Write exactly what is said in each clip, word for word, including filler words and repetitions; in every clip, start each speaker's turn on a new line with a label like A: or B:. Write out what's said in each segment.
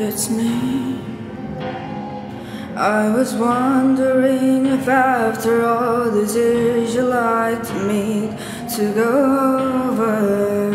A: it's me. I was wondering if after all these years you'd like to meet, to go over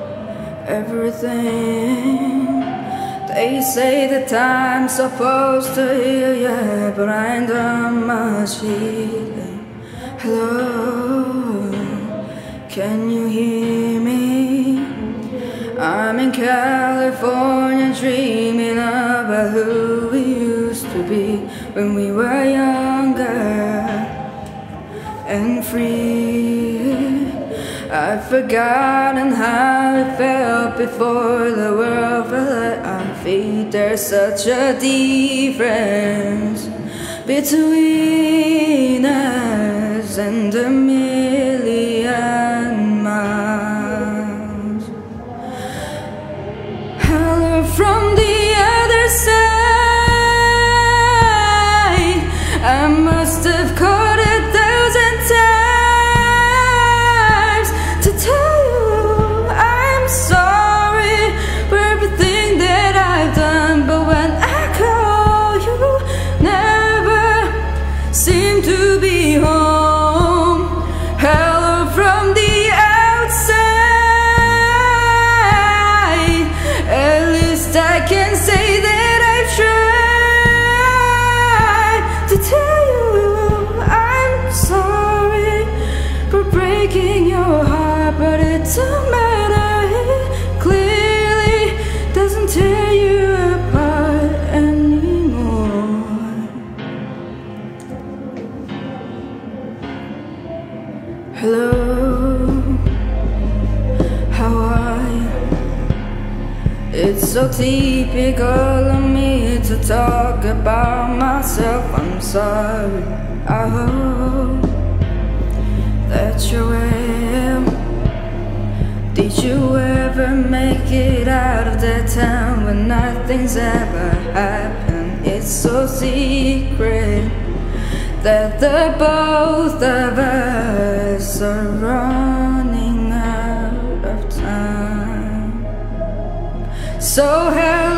A: everything. They say that time's supposed to heal ya, but I ain't done much healing. Hello, can you hear me? I'm in California dreaming about who we used to be when we were younger and free. I've forgotten how it felt before the world fell at our feet. There's such a difference between us and a million miles. Hello from the other side. I must have caught a thousand times to tell you I'm sorry for everything that I've done, but when I call you, never seem to be home. Hello from the outside. At least I can say that I've tried to tell you I'm sorry for breaking your heart, but it don't matter. It clearly doesn't tear you apart anymore. Hello, how are you? It's so typical of me to talk about myself. I'm sorry. I hope that you're well. Did you ever make it out of that town where nothing's ever happened? It's so secret that the both of us are running out of time. So hello